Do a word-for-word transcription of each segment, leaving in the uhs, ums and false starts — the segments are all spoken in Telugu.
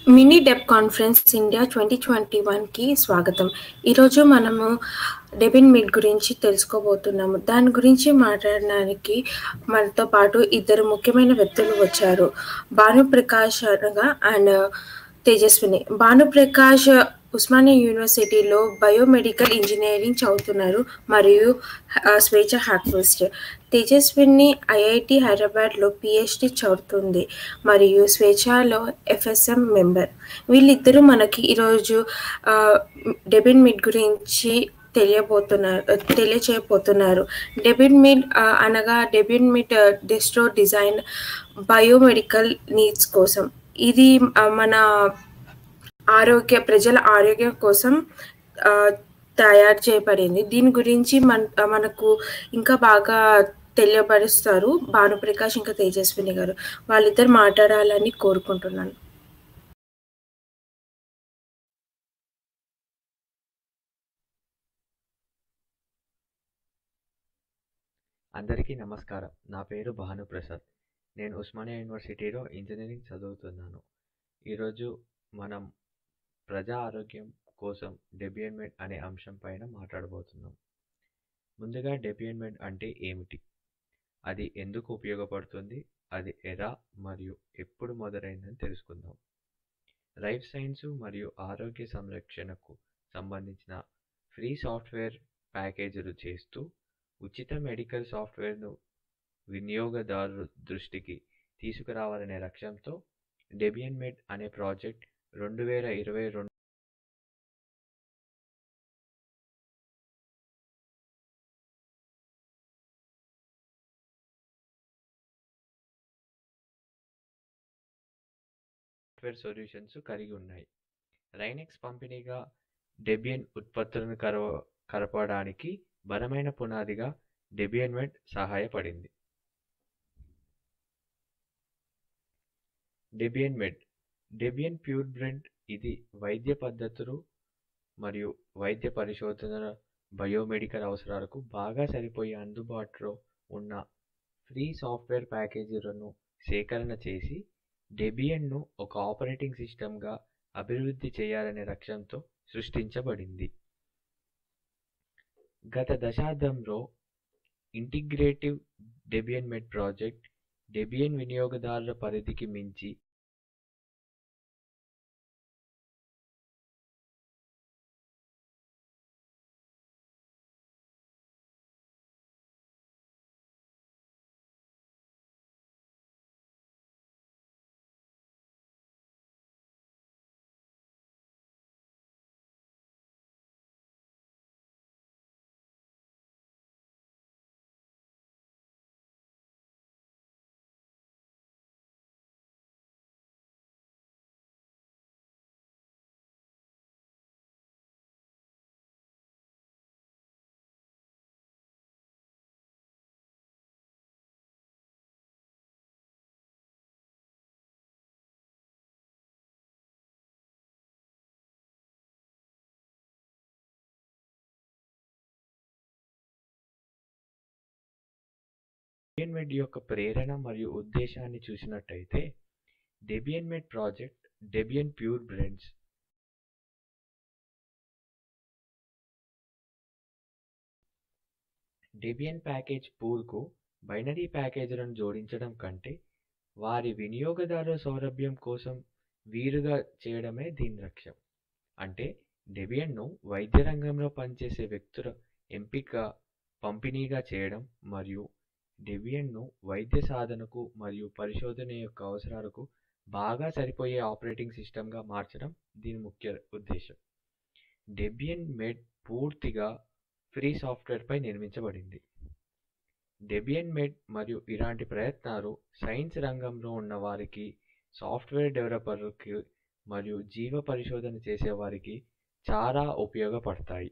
Mini Deb conference India twenty twenty వన్కి స్వాగతం. ఈరోజు మనము డెబిన్ మీట్ గురించి తెలుసుకోబోతున్నాము. దాని గురించి మాట్లాడడానికి మనతో పాటు ఇద్దరు ముఖ్యమైన వ్యక్తులు వచ్చారు. భానుప్రకాష్ అనగా అండ్ తేజస్విని. భానుప్రకాష్ ఉస్మానియా యూనివర్సిటీలో బయోమెడికల్ ఇంజనీరింగ్ చదువుతున్నారు మరియు స్వేచ్ఛ హ్యాక్విస్ట్. తేజస్విని ఐఐటి హైదరాబాద్లో పిహెచ్డి చదువుతుంది మరియు స్వేచ్ఛలో ఎఫ్ఎస్ఎం మెంబర్. వీళ్ళిద్దరూ మనకి ఈరోజు డెబిన్ మీట్ గురించి తెలియబోతున్నారు తెలియచేయబోతున్నారు డెబిన్ మీట్ అనగా Debian Med distro design biomedical needs కోసం. ఇది మన ఆరోగ్య ప్రజల ఆరోగ్యం కోసం తయారు చేయబడింది. దీని గురించి మన మనకు ఇంకా బాగా తెలియపరుస్తారు భానుప్రకాష్ ఇంకా తేజస్విని గారు. వాళ్ళిద్దరు మాట్లాడాలని కోరుకుంటున్నాను. అందరికీ నమస్కారం. నా పేరు భానుప్రసాద్. నేను ఉస్మానియా యూనివర్సిటీలో ఇంజనీరింగ్ చదువుతున్నాను. ఈరోజు మనం ప్రజా ఆరోగ్యం కోసం డెబియన్ మెడ్ అనే అంశం పైన మాట్లాడబోతున్నాం. ముందుగా డెబియన్ మెడ్ అంటే ఏమిటి, అది ఎందుకు ఉపయోగపడుతుంది, అది ఎలా మరియు ఎప్పుడు మొదలైందని తెలుసుకుందాం. లైఫ్ సైన్స్ మరియు ఆరోగ్య సంరక్షణకు సంబంధించిన ఫ్రీ సాఫ్ట్వేర్ ప్యాకేజీలు చేస్తూ ఉచిత మెడికల్ సాఫ్ట్వేర్ను వినియోగదారు దృష్టికి తీసుకురావాలనే లక్ష్యంతో డెబియన్ మెడ్ అనే ప్రాజెక్ట్ రెండు వేల ఇరవై రెండు సాఫ్ట్వేర్ సొల్యూషన్స్ కలిగి ఉన్నాయి. లైనెక్స్ పంపిణీగా డెబియన్ ఉత్పత్తులను కరవ కలపడానికి బలమైన పునాదిగా డెబియన్ మెడ్ సహాయపడింది. Debian Med Debian pure blend ఇది వైద్య పద్ధతులు మరియు వైద్య పరిశోధన బయోమెడికల్ అవసరాలకు బాగా సరిపోయే అందుబాటులో ఉన్న ఫ్రీ సాఫ్ట్వేర్ ప్యాకేజీలను సేకరణ చేసి డెబియన్ను ఒక ఆపరేటింగ్ సిస్టమ్గా అభివృద్ధి చేయాలనే లక్ష్యంతో సృష్టించబడింది. గత దశాబ్దంలో integrative Debian Med project Debian వినియోగదారుల పరిధికి మించి డెబియన్ మెడ్ యొక్క ప్రేరణ మరియు ఉద్దేశాన్ని చూసినట్టయితే Debian Med project Debian pure blends Debian package పూల్కు బైనరీ ప్యాకేజీలను జోడించడం కంటే వారి వినియోగదారుల సౌలభ్యం కోసం వీలుగా చేయడమే దీని లక్ష్యం. అంటే డెబియన్ను వైద్య రంగంలో పనిచేసే వ్యక్తుల ఎంపిక పంపిణీగా చేయడం మరియు డెబియన్ను వైద్య సాధనకు మరియు పరిశోధన యొక్క అవసరాలకు బాగా సరిపోయే ఆపరేటింగ్ సిస్టమ్గా మార్చడం దీని ముఖ్య ఉద్దేశం. డెబియన్ మెడ్ పూర్తిగా ఫ్రీ సాఫ్ట్వేర్పై నిర్మించబడింది. డెబియన్ మెడ్ మరియు ఇలాంటి ప్రయత్నాలు సైన్స్ రంగంలో ఉన్న వారికి, సాఫ్ట్వేర్ డెవలపర్లకి మరియు జీవ పరిశోధన చేసేవారికి చాలా ఉపయోగపడతాయి.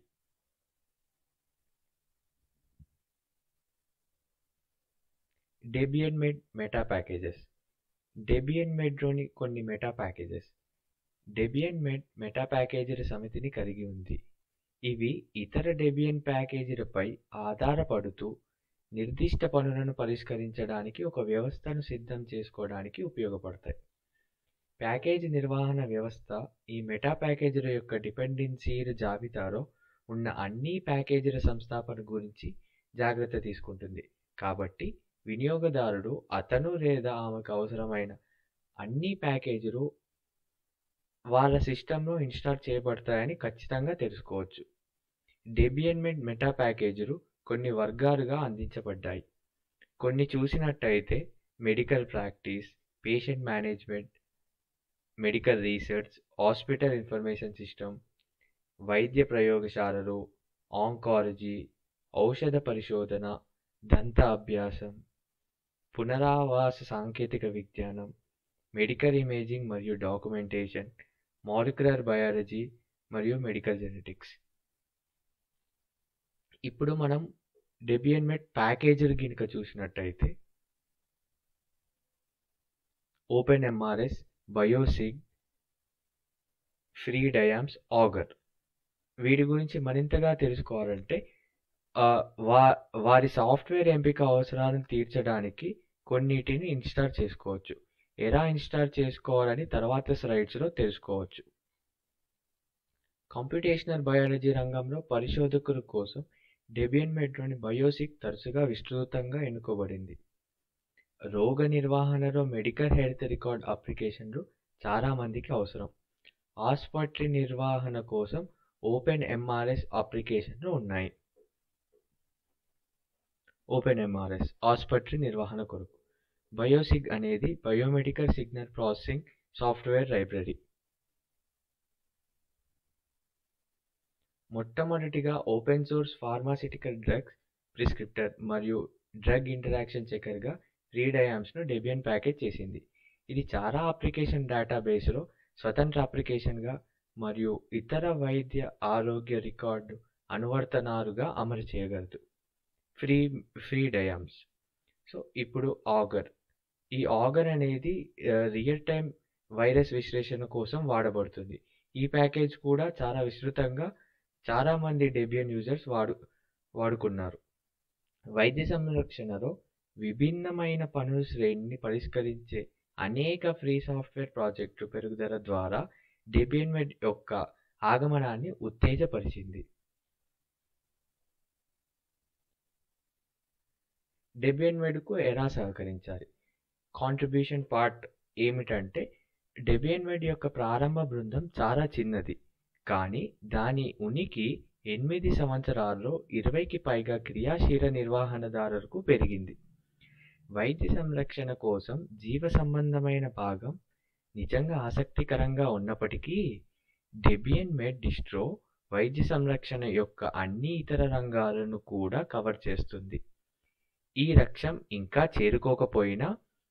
Debian Med meta packages Debian మెడ్లోని కొన్ని meta packages Debian Med meta ప్యాకేజీల సమితిని కలిగి ఉంది. ఇవి ఇతర డెబియన్ ప్యాకేజీలపై ఆధారపడుతూ నిర్దిష్ట పనులను పరిష్కరించడానికి ఒక వ్యవస్థను సిద్ధం చేసుకోవడానికి ఉపయోగపడతాయి. ప్యాకేజీ నిర్వహణ వ్యవస్థ ఈ మెటా ప్యాకేజీల యొక్క డిపెండెన్సీల జాబితాలో ఉన్న అన్ని ప్యాకేజీల సంస్థాపన గురించి జాగ్రత్త తీసుకుంటుంది. కాబట్టి వినియోగదారుడు అతను లేదా ఆమెకు అవసరమైన అన్ని ప్యాకేజీలు వాళ్ళ సిస్టంలో ఇన్స్టాల్ చేయబడతాయని ఖచ్చితంగా తెలుసుకోవచ్చు. డెబియన్ మెటా ప్యాకేజీలు కొన్ని వర్గాలుగా అందించబడ్డాయి. కొన్ని చూసినట్టయితే medical practice, patient management, medical research, hospital information system, వైద్య ప్రయోగశాలలు, ఆంకాలజీ, ఔషధ పరిశోధన, దంత అభ్యాసం, పునరావాస సాంకేతిక విజ్ఞానం, మెడికల్ ఇమేజింగ్ మరియు డాక్యుమెంటేషన్, మాలిక్యులర్ బయాలజీ మరియు మెడికల్ జెనెటిక్స్. ఇప్పుడు మనం డెబియన్ మెట్ ప్యాకేజీలు గినుక చూసినట్టయితే open MRS, BioSig, free Diams, ఆగర్. వీటి గురించి మరింతగా తెలుసుకోవాలంటే వా వారి సాఫ్ట్వేర్ ఎంపిక అవసరాలను తీర్చడానికి కొన్నిటిని ఇన్స్టాల్ చేసుకోవచ్చు. ఎలా ఇన్స్టాల్ చేసుకోవాలని తర్వాత స్లైడ్స్లో తెలుసుకోవచ్చు. కంప్యూటేషనల్ బయాలజీ రంగంలో పరిశోధకుల కోసం డెబియన్ మెట్లోని బయోసిగ్ తరచుగా విస్తృతంగా ఎన్నుకోబడింది. రోగ నిర్వహణలో మెడికల్ హెల్త్ రికార్డ్ అప్లికేషన్లు చాలా మందికి అవసరం. ఆసుపత్రి నిర్వహణ కోసం ఓపెన్ ఎంఆర్ఎస్ అప్లికేషన్లు ఉన్నాయి. ఓపెన్ ఎంఆర్ఎస్ ఆసుపత్రి నిర్వహణ కొరకు. బయోసిగ్ అనేది biomedical signal processing software library. మొట్టమొదటిగా open source pharmaceutical drugs prescriptor మరియు డ్రగ్ ఇంటరాక్షన్ చెకర్గా ఫ్రీ డయామ్స్ను డెబియన్ ప్యాకేజ్ చేసింది. ఇది చాలా అప్లికేషన్ డేటాబేస్లో స్వతంత్ర అప్లికేషన్గా మరియు ఇతర వైద్య ఆరోగ్య రికార్డు అనువర్తనాలుగా అమలు చేయగలదు. Free free డయామ్స్. సో ఇప్పుడు ఆగర్. ఈ ఆగర్ అనేది రియల్ టైం వైరస్ విశ్లేషణ కోసం వాడబడుతుంది. ఈ ప్యాకేజ్ కూడా చాలా విస్తృతంగా చాలామంది డెబియన్ యూజర్స్ వాడు వాడుకున్నారు. వైద్య సంరక్షణలో విభిన్నమైన పనుల శ్రేణిని పరిష్కరించే అనేక ఫ్రీ సాఫ్ట్వేర్ ప్రాజెక్టులు పెరుగుదల ద్వారా డెబియన్ మెట్ యొక్క ఆగమనాన్ని ఉత్తేజపరిచింది. డెబియన్ మెట్కు ఎలా సహకరించాలి? కాంట్రిబ్యూషన్ పార్ట్ ఏమిటంటే డెబియన్ మెట్ యొక్క ప్రారంభ బృందం చాలా చిన్నది, కానీ దాని ఉనికి ఎనిమిది సంవత్సరాల్లో ఇరవైకి పైగా క్రియాశీల నిర్వహణదారులకు పెరిగింది. వైద్య సంరక్షణ కోసం జీవ సంబంధమైన భాగం నిజంగా ఆసక్తికరంగా ఉన్నప్పటికీ డెబియన్ మెట్ డిస్ట్రో వైద్య సంరక్షణ యొక్క అన్ని ఇతర రంగాలను కూడా కవర్ చేస్తుంది. ఈ లక్ష్యం ఇంకా చేరుకోకపోయినా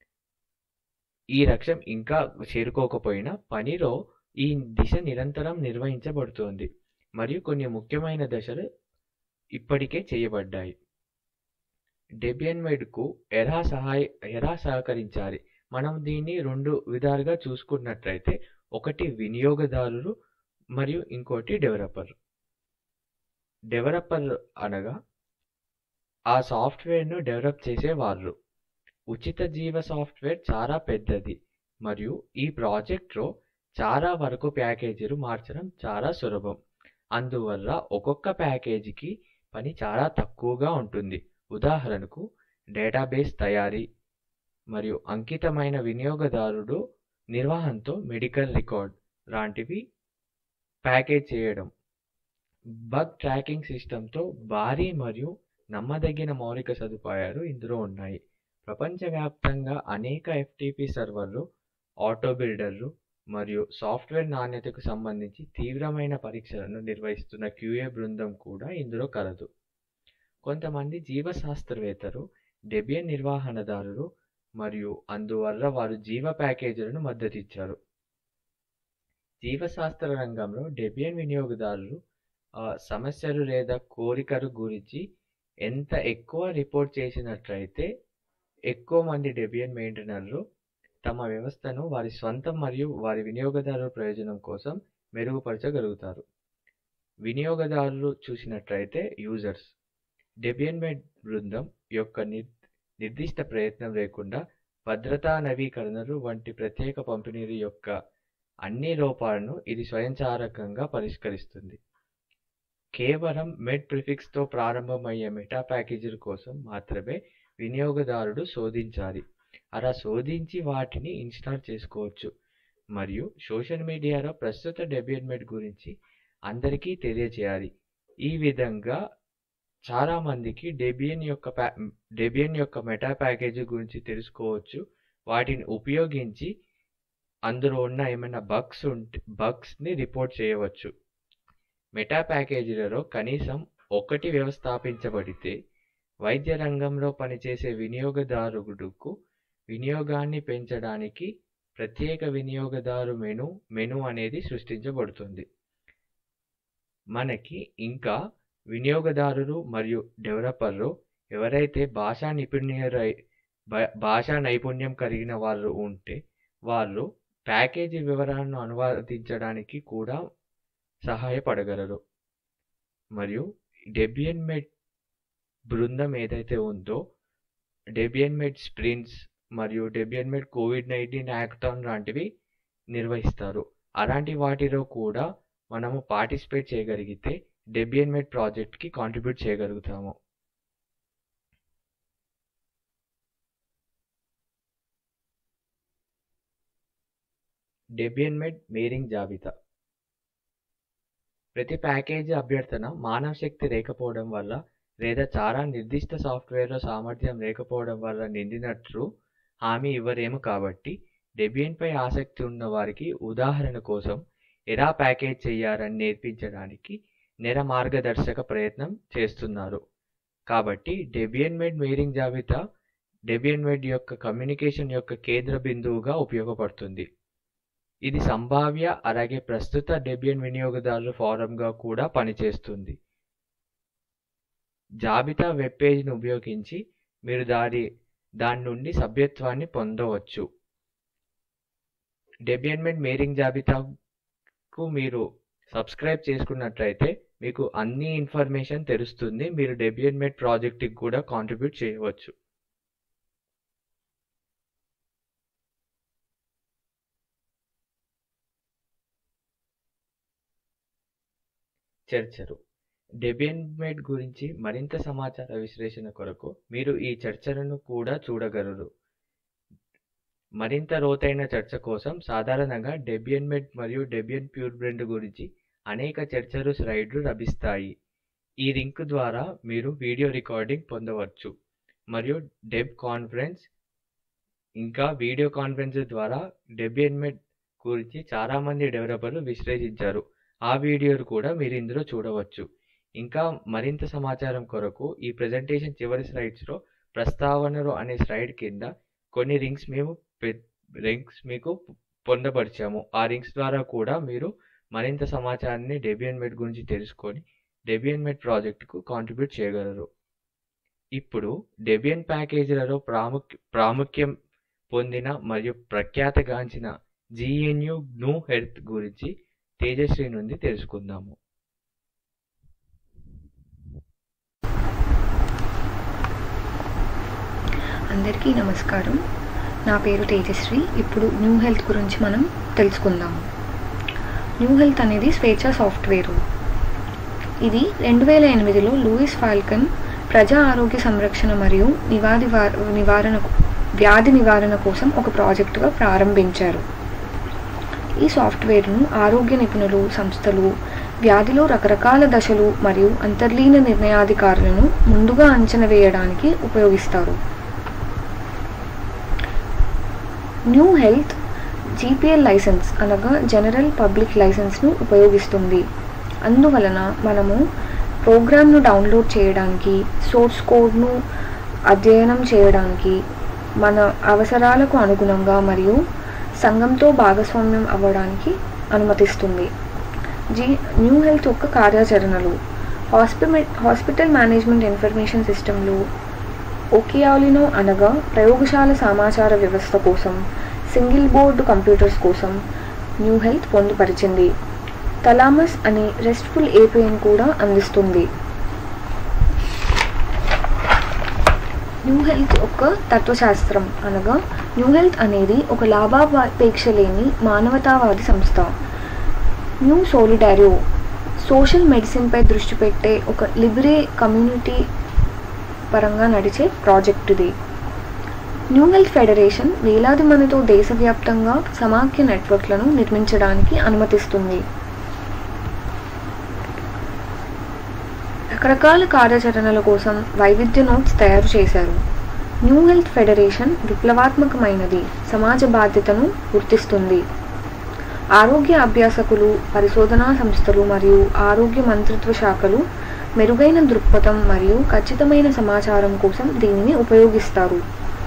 ఈ లక్ష్యం ఇంకా చేరుకోకపోయినా పనిలో ఈ దిశ నిరంతరం నిర్వహించబడుతోంది మరియు కొన్ని ముఖ్యమైన దశలు ఇప్పటికే చేయబడ్డాయి. డెబియన్ మెట్కు ఎలా సహాయ ఎలా సహకరించాలి? మనం దీన్ని రెండు విధాలుగా చూసుకున్నట్లయితే ఒకటి వినియోగదారులు మరియు ఇంకోటి డెవలపర్. డెవలపర్ అనగా ఆ సాఫ్ట్వేర్ను డెవలప్ చేసేవారు. ఉచిత జీవ సాఫ్ట్వేర్ చాలా పెద్దది మరియు ఈ ప్రాజెక్ట్లో చాలా వరకు ప్యాకేజీలు మార్చడం చాలా సులభం. అందువల్ల ఒక్కొక్క ప్యాకేజీకి పని చాలా తక్కువగా ఉంటుంది. ఉదాహరణకు డేటాబేస్ తయారీ మరియు అంకితమైన వినియోగదారుడు నిర్వహణతో మెడికల్ రికార్డ్ లాంటివి ప్యాకేజ్ చేయడం. బగ్ ట్రాకింగ్ సిస్టంతో భారీ మరియు నమ్మదగిన మౌలిక సదుపాయాలు ఇందులో ఉన్నాయి. ప్రపంచవ్యాప్తంగా అనేక ఎఫ్టిపి సర్వర్లు, ఆటో బిల్డర్లు మరియు సాఫ్ట్వేర్ నాణ్యతకు సంబంధించి తీవ్రమైన పరీక్షలను నిర్వహిస్తున్న క్యూఏ బృందం కూడా ఇందులో కలదు. కొంతమంది జీవశాస్త్రవేత్తలు డెబియన్ నిర్వహణదారులు మరియు అందువల్ల వారు జీవ ప్యాకేజీలను మద్దతిచ్చారు. జీవశాస్త్ర రంగంలో డెబియన్ వినియోగదారులు సమస్యలు లేదా కోరికల గురించి ఎంత ఎక్కువ రిపోర్ట్ చేసినట్లయితే ఎక్కువ మంది డెబియన్ మెయింటైనర్లు తమ వ్యవస్థను వారి స్వంతం మరియు వారి వినియోగదారుల ప్రయోజనం కోసం మెరుగుపరచగలుగుతారు. వినియోగదారులు చూసినట్లయితే యూజర్స్ డెబియన్ మెట్ బృందం యొక్క నిర్దిష్ట ప్రయత్నం లేకుండా భద్రతా నవీకరణలు వంటి ప్రత్యేక పంపిణీల యొక్క అన్ని లోపాలను ఇది స్వయంచాలకంగా పరిష్కరిస్తుంది. కేవలం మెడ్ ప్రిఫిక్స్తో ప్రారంభమయ్యే మెటా ప్యాకేజీల కోసం మాత్రమే వినియోగదారుడు శోధించాలి. అలా శోధించి వాటిని ఇన్స్టాల్ చేసుకోవచ్చు మరియు సోషల్ మీడియాలో ప్రస్తుత డెబియన్ మెడ్ గురించి అందరికీ తెలియజేయాలి. ఈ విధంగా చాలామందికి డెబియన్ యొక్క ప్యా డెబియన్ యొక్క మెటా ప్యాకేజీ గురించి తెలుసుకోవచ్చు. వాటిని ఉపయోగించి అందులో ఉన్న ఏమైనా బగ్స్ ఉంటే బగ్స్ని రిపోర్ట్ చేయవచ్చు. మెటా ప్యాకేజీలలో కనీసం ఒకటి వ్యవస్థాపించబడితే వైద్య రంగంలో పనిచేసే వినియోగదారుడుకు వినియోగాన్ని పెంచడానికి ప్రత్యేక వినియోగదారు మెను మెను అనేది సృష్టించబడుతుంది. మనకి ఇంకా వినియోగదారులు మరియు డెవలపర్లు ఎవరైతే భాషా నిపుణులై భాషా నైపుణ్యం కలిగిన వాళ్ళు ఉంటే వాళ్ళు ప్యాకేజీ వివరాలను అనువాదించడానికి కూడా సహాయపడగలరు. మరియు డెబియన్ మెడ్ బృందం ఏదైతే ఉందో డెబియన్ మెడ్ స్ప్రింట్స్ మరియు డెబియన్ మెడ్ కోవిడ్ నైన్టీన్ యాక్టాన్ లాంటివి నిర్వహిస్తారు. అలాంటి వాటిలో కూడా మనము పార్టిసిపేట్ చేయగలిగితే డెబియన్ మెడ్ ప్రాజెక్ట్కి కాంట్రిబ్యూట్ చేయగలుగుతాము. డెబియన్ మెడ్ మేరింగ్ జాబితా. ప్రతి ప్యాకేజీ అభ్యర్థన మానవ శక్తి లేకపోవడం వల్ల లేదా చాలా నిర్దిష్ట సాఫ్ట్వేర్లో సామర్థ్యం లేకపోవడం వల్ల నిండినట్లు హామీ ఇవ్వరేమో. కాబట్టి డెబియన్పై ఆసక్తి ఉన్న వారికి ఉదాహరణ కోసం ఎలా ప్యాకేజ్ చేయాలని నేర్పించడానికి నెర మార్గదర్శక ప్రయత్నం చేస్తున్నారు. కాబట్టి డెబియన్ మెడ్ మేరింగ్ జాబితా డెబియన్ మెడ్ యొక్క కమ్యూనికేషన్ యొక్క కేంద్ర బిందువుగా ఉపయోగపడుతుంది. ఇది సంభావ్య అలాగే ప్రస్తుత డెబియన్ వినియోగదారుల ఫోరంగా కూడా పనిచేస్తుంది. జాబితా వెబ్ పేజ్ని ఉపయోగించి మీరు దాని దాని నుండి సభ్యత్వాన్ని పొందవచ్చు. డెబియన్ మెడ్ మేరింగ్ జాబితాకు మీరు సబ్స్క్రైబ్ చేసుకున్నట్లయితే మీకు అన్ని ఇన్ఫర్మేషన్ తెలుస్తుంది. మీరు డెబియన్ మెడ్ ప్రాజెక్ట్కి కూడా కాంట్రిబ్యూట్ చేయవచ్చు. చర్చలు. డెబియన్ మెడ్ గురించి మరింత సమాచార విశ్లేషణ కొరకు మీరు ఈ చర్చలను కూడా చూడగలరు. మరింత లోతైన చర్చ కోసం సాధారణంగా డెబియన్ మెడ్ మరియు డెబియన్ ప్యూర్బ్లెండ్ గురించి అనేక చర్చలు స్లైడ్లు లభిస్తాయి. ఈ లింక్ ద్వారా మీరు వీడియో రికార్డింగ్ పొందవచ్చు మరియు డెబ్ కాన్ఫరెన్స్ ఇంకా వీడియో కాన్ఫరెన్స్ ద్వారా డెబియన్ మెడ్ గురించి చాలామంది డెవలపర్లు విశ్లేషించారు. ఆ వీడియోలు కూడా మీరు ఇందులో చూడవచ్చు. ఇంకా మరింత సమాచారం కొరకు ఈ ప్రెజెంటేషన్ చివరి స్లైడ్స్లో ప్రస్తావనలు అనే స్లైడ్ కింద కొన్ని లింక్స్ మేము లింక్స్ మీకు పొందపరిచాము. ఆ లింక్స్ ద్వారా కూడా మీరు మరింత సమాచారాన్ని డెబియన్ మెడ్ గురించి తెలుసుకొని డెబియన్ మెడ్ ప్రాజెక్టుకు కాంట్రిబ్యూట్ చేయగలరు. ఇప్పుడు డెబియన్ ప్యాకేజీలలో ప్రాముఖ్య ప్రాముఖ్యం పొందిన మరియు ప్రఖ్యాతగాంచిన జిఎన్యు గ్నూ హెల్త్ గురించి తేజస్వి నుండి తెలుసుకుందాము. అందరికీ నమస్కారం. నా పేరు తేజస్వి. ఇప్పుడు న్యూ హెల్త్ గురించి మనం తెలుసుకుందాము. న్యూ హెల్త్ అనేది స్వేచ్ఛా సాఫ్ట్వేరు. ఇది రెండు వేల ఎనిమిదిలో లూయిస్ ఫాల్కన్ ప్రజా ఆరోగ్య సంరక్షణ మరియు నివాది నివారణ వ్యాధి నివారణ కోసం ఒక ప్రాజెక్టుగా ప్రారంభించారు. ఈ సాఫ్ట్వేర్ను ఆరోగ్య నిపుణులు, సంస్థలు వ్యాధిలో రకరకాల దశలు మరియు అంతర్లీన నిర్ణయాధికారులను ముందుగా అంచనా వేయడానికి ఉపయోగిస్తారు. న్యూ హెల్త్ జీపీఎల్ లైసెన్స్ అనగా జనరల్ పబ్లిక్ లైసెన్స్ను ఉపయోగిస్తుంది. అందువలన మనము ప్రోగ్రామ్ను డౌన్లోడ్ చేయడానికి, సోర్స్ కోడ్ను అధ్యయనం చేయడానికి, మన అవసరాలకు అనుగుణంగా మరియు సంఘంతో భాగస్వామ్యం అవ్వడానికి అనుమతిస్తుంది. జీ న్యూ హెల్త్ యొక్క కార్యాచరణలు హాస్పిటల్ హాస్పిటల్ మేనేజ్మెంట్ ఇన్ఫర్మేషన్ సిస్టమ్లు ఓకియాలినో అనగా ప్రయోగశాల సమాచార వ్యవస్థ కోసం, సింగిల్ బోర్డు కంప్యూటర్స్ కోసం న్యూ హెల్త్ పొందుపరిచింది. థలామస్ అనే రెస్ట్ఫుల్ ఏపీఐని కూడా అందిస్తుంది. న్యూ హెల్త్ ఒక తత్వశాస్త్రం అనగా న్యూ హెల్త్ అనేది ఒక లాభాపేక్ష లేని మానవతావాది సంస్థ. న్యూ సోలిడారియో సోషల్ మెడిసిన్పై దృష్టి పెట్టే ఒక లిబరే కమ్యూనిటీ పరంగా నడిచే ప్రాజెక్ట్ ఇది. న్యూ హెల్త్ ఫెడరేషన్ వేలాది మందితో దేశవ్యాప్తంగా సమాఖ్య నెట్వర్క్లను నిర్మించడానికి అనుమతిస్తుంది. రకరకాల కార్యాచరణల కోసం వైవిధ్య నోట్స్ తయారు చేశారు. న్యూ హెల్త్ ఫెడరేషన్ విప్లవాత్మకమైనది, సమాజ బాధ్యతను గుర్తిస్తుంది. ఆరోగ్య అభ్యాసకులు, పరిశోధనా సంస్థలు మరియు ఆరోగ్య మంత్రిత్వ శాఖలు మెరుగైన దృక్పథం మరియు ఖచ్చితమైన సమాచారం కోసం దీనిని ఉపయోగిస్తారు.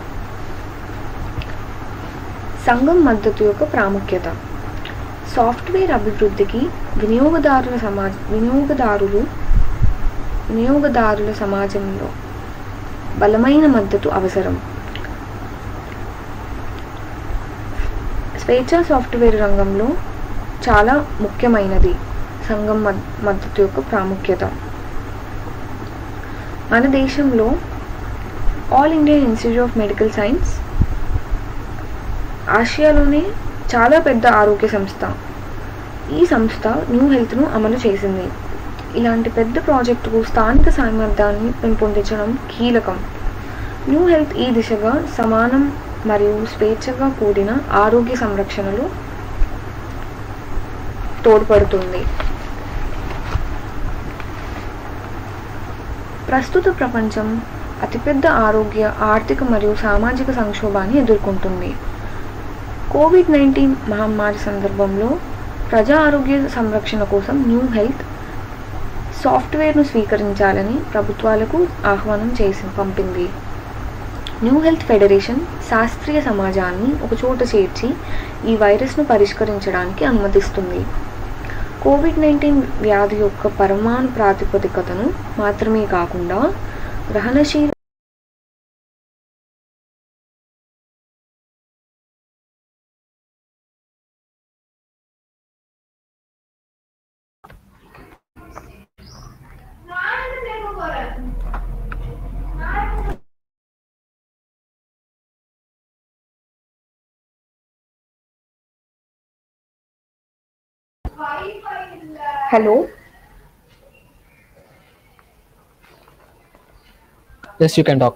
సంఘం మద్దతు యొక్క ప్రాముఖ్యత. సాఫ్ట్వేర్ అభివృద్ధికి వినియోగదారుల సమాజ వినియోగదారులు వినియోగదారుల సమాజంలో బలమైన మద్దతు అవసరం. స్వేచ్ఛా సాఫ్ట్వేర్ రంగంలో చాలా ముఖ్యమైనది సంఘం మద్దతు యొక్క ప్రాముఖ్యత. మన దేశంలో All India Institute of Medical Science ఆసియాలోనే చాలా పెద్ద ఆరోగ్య సంస్థ. ఈ సంస్థ న్యూ హెల్త్ను అమలు చేసింది. ఇలాంటి పెద్ద ప్రాజెక్టుకు స్థానిక సామర్థ్యాన్ని పెంపొందించడం కీలకం. న్యూ హెల్త్ ఈ దిశగా సమానం మరియు స్వేచ్ఛగా కూడిన ఆరోగ్య సంరక్షణలో తోడ్పడుతుంది. ప్రస్తుత ప్రపంచం అతిపెద్ద ఆరోగ్య, ఆర్థిక మరియు సామాజిక సంక్షోభాన్ని ఎదుర్కొంటుంది. కోవిడ్ నైన్టీన్ మహమ్మారి సందర్భంలో ప్రజా ఆరోగ్య సంరక్షణ కోసం న్యూ హెల్త్ సాఫ్ట్వేర్ను స్వీకరించాలని ప్రభుత్వాలకు ఆహ్వానం చేసి పంపింది. న్యూ హెల్త్ ఫెడరేషన్ శాస్త్రీయ సమాజాన్ని ఒకచోట చేర్చి ఈ వైరస్ను పరిష్కరించడానికి అనుమతిస్తుంది. కోవిడ్ నైన్టీన్ వ్యాధి యొక్క పరమాణు ప్రాతిపదికతను మాత్రమే కాకుండా గ్రహణశీల Hello. Yes, you can talk.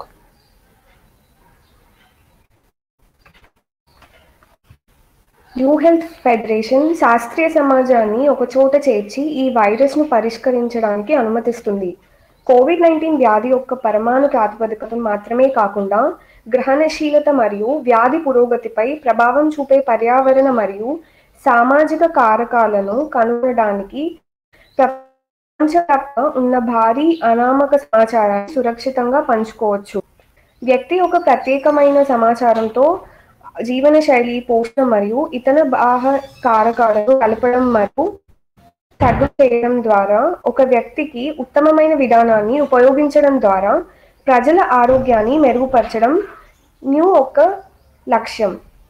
GNU Health Federation శాస్త్రీయ సమాజాన్ని ఒకచోట చేర్చి ఈ వైరస్ను పరిష్కరించడానికి అనుమతిస్తుంది. కోవిడ్ నైన్టీన్ వ్యాధి యొక్క పరమాణు ప్రాతిపదికతను మాత్రమే కాకుండా గ్రహణశీలత మరియు వ్యాధి పురోగతిపై ప్రభావం చూపే పర్యావరణ మరియు సామాజిక కారకాలను కనుగొనడానికి ప్రపంచవ్యాప్తంగా ఉన్న భారీ అనామక సమాచారాన్ని సురక్షితంగా పంచుకోవచ్చు. వ్యక్తి యొక్క ప్రత్యేకమైన సమాచారంతో జీవనశైలి, పోషణ మరియు ఇతర బాహ్య కారకాలను కలపడం మరియు తగ్గు చేయడం ద్వారా ఒక వ్యక్తికి ఉత్తమమైన విధానాన్ని ఉపయోగించడం ద్వారా ప్రజల ఆరోగ్యాన్ని మెరుగుపరచడం న్యూ ఒక లక్ష్యం.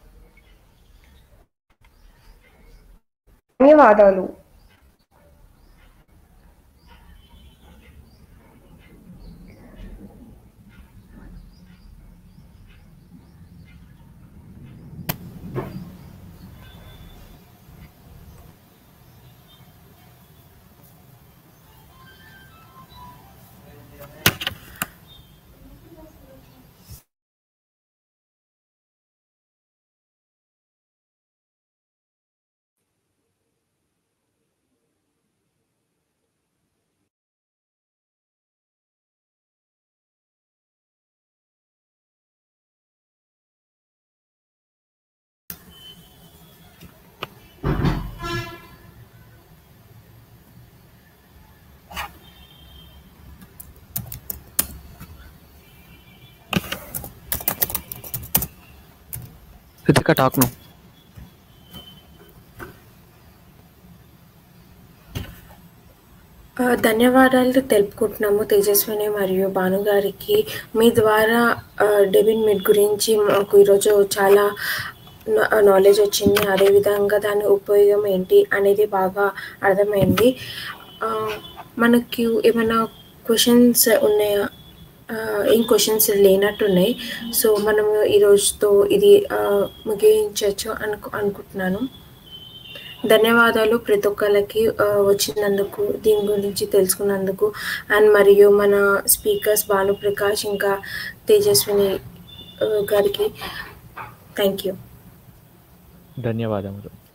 ధన్యవాదాలు. Ritika, talk now. ధన్యవాదాలు తెలుపుకుంటున్నాము తేజస్విని మరియు భాను గారికి. మీ ద్వారా డెబిన్ మిడ్ గురించి మాకు ఈరోజు చాలా నాలెడ్జ్ వచ్చింది. అదేవిధంగా దాని ఉపయోగం ఏంటి అనేది బాగా అర్థమైంది. మనకి ఏమైనా క్వశ్చన్స్ ఉన్నాయా? ఏం క్వశ్చన్స్ లేనట్టున్నాయి. సో మనము ఈరోజుతో ఇది ముగించవచ్చు అనుకు అనుకుంటున్నాను. ధన్యవాదాలు ప్రతి ఒక్కరికి వచ్చినందుకు, దీని గురించి తెలుసుకున్నందుకు. అండ్ మరియు మన స్పీకర్స్ భానుప్రకాష్ ఇంకా తేజస్విని గారికి థ్యాంక్ యూ. ధన్యవాదములు.